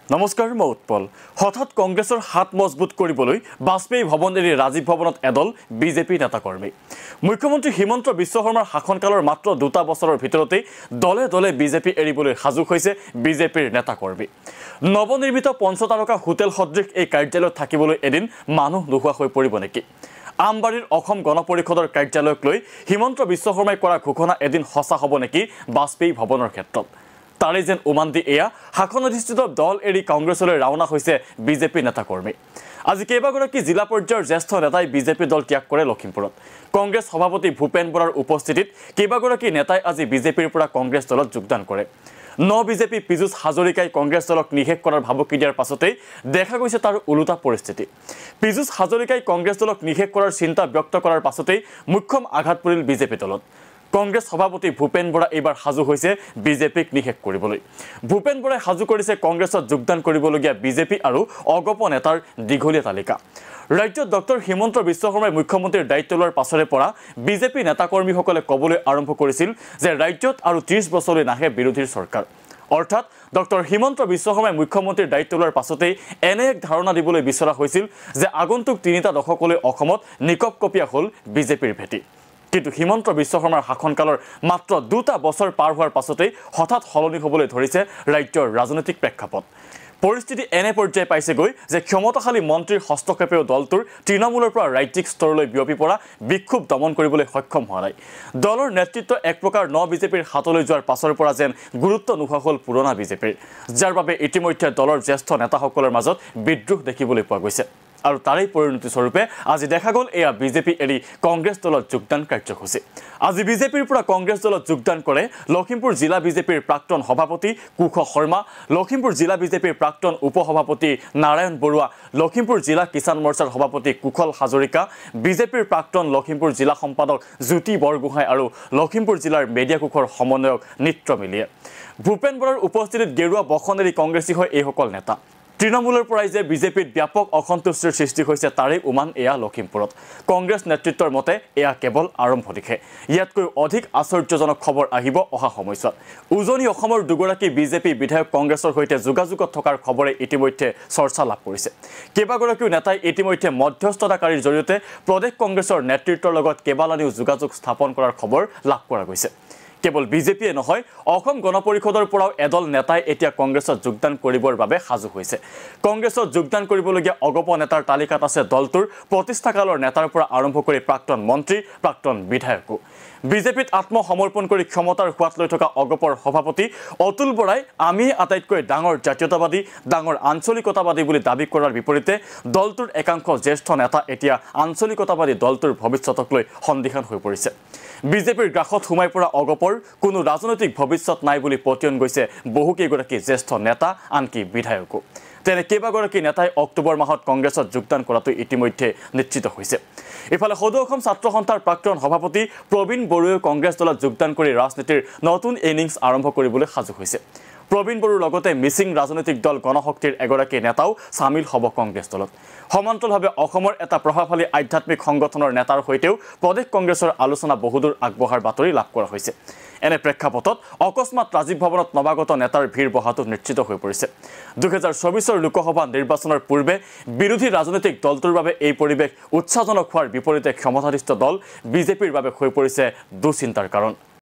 নমস্কাৰ মই উৎপল হঠাৎ কংগ্ৰেছৰ হাত মজবুত কৰিবলৈ বাজপেয়ী ভৱন এৰি ৰাজীৱ ভৱনত এদল বিজেপি নেতাকৰ্মী মুখ্যমন্ত্ৰী হিমন্ত বিশ্ব শৰ্মাৰ শাসনকালৰ মাত্ৰ 2 বছৰৰ ভিতৰতে দলে দলে বিজেপি এৰিবলৈ সাজু হৈছে বিজেপিৰ নেতাকৰ্মী নৱনিৰ্মিত পঞ্চতাৰকা হোটেল সদৃশ এই কাৰ্যালয়ত থাকিবলৈ এদিন মানুহ নোহোৱা হৈ পৰিব নেকি আমবাৰীৰ অসম গণ পৰিষদৰ কাৰ্যালয়ক লৈ হিমন্ত বিশ্ব শৰ্মাই কৰা ঘোষণা এদিন হসা হ'ব নেকি বাজপেয়ী ভৱনৰ ক্ষেত্ৰত তাৰে যেন উমান্দি এয়া শাসনাধিষ্ঠিত দল এৰি কংগ্ৰেছলৈ ৰাওনা হৈছে বিজেপি নেতাকৰ্মী আজি কেইবাগৰাকী জিলা পৰ্যায়ৰ জ্যেষ্ঠ নেতাই বিজেপি দল ত্যাগ কৰে লখিমপুৰত কংগ্ৰেছ সভাপতি ভূপেন বৰাৰ উপস্থিতিত কেইবাগৰাকী নেতাই আজি বিজেপিৰ পৰা কংগ্ৰেছ দলত যোগদান কৰে বিজেপি পীযুষ হাজৰিকাই কংগ্ৰেছ দলক নিষেধ কৰাৰ ভাবুকি দিয়াৰ পাছতেই দেখা গৈছে তাৰ উলুটা পৰিস্থিতি পীযুষ হাজৰিকাই কংগ্ৰেছ দলক নিষেধ কৰাৰ চিন্তা ব্যক্ত কৰাৰ পাছতেই মুখ্যম আঘাত পৰিল বিজেপি দলত কংগ্ৰেছ সভাপতি ভূপেন বৰা এইবাৰ সাজু হৈছে বিজেপিক নিষেধ কৰিবলৈ ভূপেন বৰাই সাজু কৰিছে কংগ্ৰেছত যোগদান কৰিবলগীয়া বিজেপি আৰু অগপ নেতাৰ দীঘলীয়া তালিকা ৰাজ্যত ডক্টৰ হিমন্ত বিশ্ব শৰ্মাই মুখ্যমন্ত্ৰীৰ দায়িত্ব লোৱাৰ পাছৰে পৰা বিজেপি নেতাকৰ্মীসকলে ক'বলৈ আৰম্ভ কৰিছিল যে ৰাজ্যত আৰু 30 বছৰলৈ নাহে বিৰোধীৰ চৰকাৰ অৰ্থাৎ ডক্টৰ হিমন্ত বিশ্ব শৰ্মাই মুখ্যমন্ত্ৰীৰ দায়িত্ব লোৱাৰ পাছতেই এনে এক ধাৰণা দিবলৈ বিচৰা হৈছিল যে আগন্তুক 3টা দশকলৈ অসমত নিকপ কপিয়া হ'ল বিজেপিৰ ভেটি কিন্তু হিমন্ত বিশ্ব শৰ্মাৰ শাসনকালৰ মাত্ৰ 2টা বছৰ পাৰ হোৱাৰ পাছতেই হঠাৎ সলনি হ'বলৈ ধৰিছে ৰাজ্যৰ ৰাজনৈতিক প্ৰেক্ষাপট পৰিস্থিতি এনে পৰ্যায় পাইছেগৈ যে ক্ষমতাশালী মন্ত্ৰীৰ হস্তক্ষেপেও দলটোৰ তৃণমূলৰ পৰা ৰাজ্যিক স্তৰলৈ বিয়পি পৰা বিক্ষোভ দমন কৰিবলৈ সক্ষম হোৱা নাই দলৰ নেতৃত্ব এক প্ৰকাৰ বিজেপিৰ হাতলৈ যোৱাৰ পাছৰ পৰা যেন গুৰুত্ব নোহোৱা হ'ল পুৰণা বিজেপিৰ যাৰ বাবে ইতিমধ্যে দলৰ জ্যেষ্ঠ নেতাসকলৰ মাজত বিদ্ৰোহ দেখিবলৈ পোৱা গৈছে আৰু তাৰেই পৰিণতি স্বৰূপে আজি দেখা গ'ল এয়া বিজেপি এৰি কংগ্ৰেছ দলত যোগদান কাৰ্যসূচী আজি বিজেপিৰ পৰা কংগ্ৰেছ দলত যোগদান কৰে লখিমপুৰ জিলা বিজেপিৰ প্ৰাক্তন সভাপতি কুশ শৰ্মা লখিমপুৰ জিলা বিজেপিৰ প্ৰাক্তন উপসভাপতি নাৰায়ণ বৰুৱা লখিমপুৰ জিলা কিষাণ মৰ্চাৰ সভাপতি কুশল হাজৰিকা বিজেপিৰ প্ৰাক্তন লখিমপুৰ জিলা সম্পাদক জ্যোতি বৰগোহাঁই আৰু লখিমপুৰ জিলাৰ মেডিয়া কোষৰ সমন্বয়ক নিত্ৰ মিলিয়ে ভূপেন বৰাৰ উপস্থিতিত গেৰুৱা বখন এৰি কংগ্ৰেছী হয় এইসকল নেতা তৃণমূলৰ পৰাই যে বিজেপিত ব্যাপক অসন্তুষ্টিৰ সৃষ্টি হৈছে তাৰে উমান এয়া লখিমপুৰত কংগ্ৰেছ নেতৃত্বৰ মতে এয়া কেৱল আৰম্ভণিহে ইয়াতকৈ অধিক আশ্চৰ্যজনক খবৰ আহিব অহা সময়ছোৱাত উজনি অসমৰ দুগৰাকী বিজেপি বিধায়ক কংগ্ৰেছৰ সৈতে যোগাযোগত থকাৰ খবৰে ইতিমধ্যে চৰ্চা লাভ কৰিছে কেইবাগৰাকীও নেতাই ইতিমধ্যে মধ্যস্থতাকাৰীৰ জৰিয়তে প্ৰদেশ কংগ্ৰেছৰ নেতৃত্বৰ লগত কেইবালানিও যোগাযোগ স্থাপন কৰাৰ খবৰ লাভ কৰা গৈছে কেৱল বিজেপিয়ে নহয় অসম গণ পৰিষদৰ পৰাও এদল নেতাই এতিয়া কংগ্ৰেছত যোগদান কৰিবৰ বাবে সাজু হৈছে কংগ্ৰেছত যোগদান কৰিবলগীয়া অগপ নেতাৰ তালিকাত আছে দলটোৰ প্ৰতিষ্ঠাকালৰ নেতাৰ পৰা আৰম্ভ কৰি প্ৰাক্তন মন্ত্ৰী প্ৰাক্তন বিধায়কো বিজেপিত আত্মসমৰ্পণ কৰি ক্ষমতাৰ সোৱাদ লৈ থকা অগপৰ সভাপতি অতুল বৰাই আমি আটাইতকৈ ডাঙৰ জাতীয়তাবাদী ডাঙৰ আঞ্চলিকতাবাদী বুলি দাবী কৰাৰ বিপৰীতে দলটোৰ একাংশ জ্যেষ্ঠ নেতা এতিয়া আঞ্চলিকতাবাদী দলটোৰ ভৱিষ্যতক লৈ সন্দিহান হৈ পৰিছে বিজেপিৰ গ্ৰাসত সোমাই পৰা অগপৰ কোনো ৰাজনৈতিক ভৱিষ্যত নাই বুলি পতিয়ন গৈছে বহুকেইগৰাকী জ্যেষ্ঠ নেতা আনকি বিধায়কো তেনে কেইবাগৰাকী নেতাই অক্টোবৰ মাহত কংগ্ৰেছত যোগদান কৰাটো ইতিমধ্যে নিশ্চিত হৈছে ইফালে সদৌ অসম ছাত্ৰ সন্থাৰ প্ৰাক্তন সভাপতি প্ৰবীণ বড়োৱে কংগ্ৰেছ দলত যোগদান কৰি ৰাজনীতিৰ নতুন ইনিংছ আৰম্ভ কৰিবলৈ সাজু হৈছে প্ৰবীণ বড়োৰ লগতে মিচিং ৰাজনৈতিক দল গণশক্তিৰ এগৰাকী নেতাও চামিল হ'ব কংগ্ৰেছ দলত সমান্তৰালভাৱে অসমৰ এটা প্ৰভাৱশালী আধ্যাত্মিক সংগঠনৰ নেতাৰ সৈতেও প্ৰদেশ কংগ্ৰেছৰ আলোচনা বহুদূৰ আগবঢ়াৰ বাতৰি লাভ কৰা হৈছে এনে প্ৰেক্ষাপটত অকস্মাত ৰাজীৱ ভৱনত নৱাগত নেতাৰ ভিৰ বহাটো নিশ্চিত হৈ পৰিছে 2024 লোকসভা নিৰ্বাচনৰ পূৰ্বে বিৰোধী ৰাজনৈতিক দলটোৰ বাবে এই পৰিৱেশ উৎসাহজনক হোৱাৰ বিপৰীতে ক্ষমতাধীষ্ঠ দল বিজেপিৰ বাবে হৈ পৰিছে দুচিন্তাৰ কাৰণ